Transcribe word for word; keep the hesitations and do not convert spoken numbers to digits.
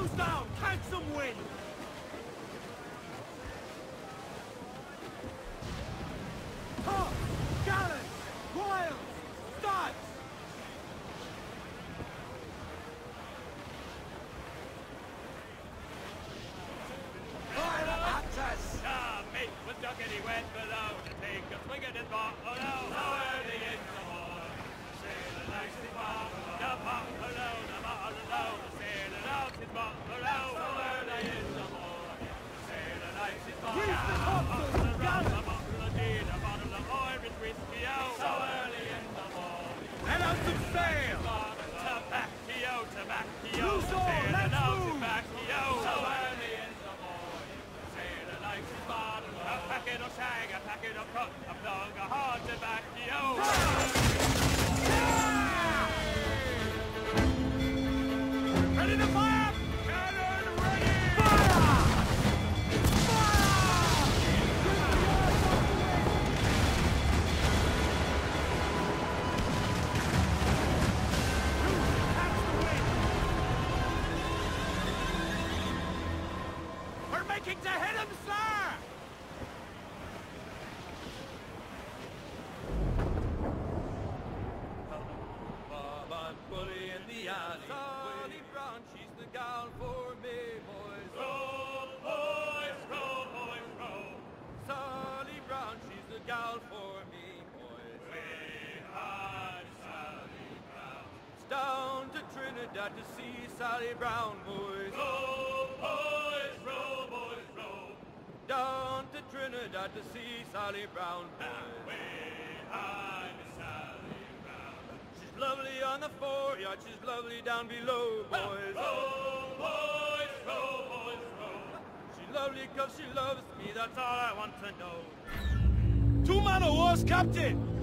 Nose down! Catch some wind! Tough! Gallant! Wild! Studs! Ah, mate, was duckety went below to take a swing at his bottle. Oh, so early in the morning, sailor likes his bottle. The bottle alone, the bottle alone, the sailor likes his bottle. So early in the morning, the sailor likes his bottle. Grease the topsails, The gallant! bottle of gin, a bottle of Irish whiskey, oh, so early in the morning. Let out some sail! Tobacco, tobacco, Loose all, sailor let's loves move! tobacco. So early in the morning, sailor likes his bottle. A packet of shag, a packet of cut, a plug of hard tobacco. Ready to fire! Cannon ready! Fire! We're making to hit him, sir! Bob, I'm bully in the alley. Sally Brown, she's the gal for me, boys. Row, boys, row, boys, row. Sally Brown, she's the gal for me, boys. Way high, Sally Brown. It's down to Trinidad to see Sally Brown, boys. Row, boys, row, boys, row. Down to Trinidad to see Sally Brown, boys. Way high, Sally Brown. She's lovely on the foreyard, she's lovely down below, boys. Row, boys, row, boys, row. She's lovely 'cause she loves me, that's all I want to know. Two man of war's captain!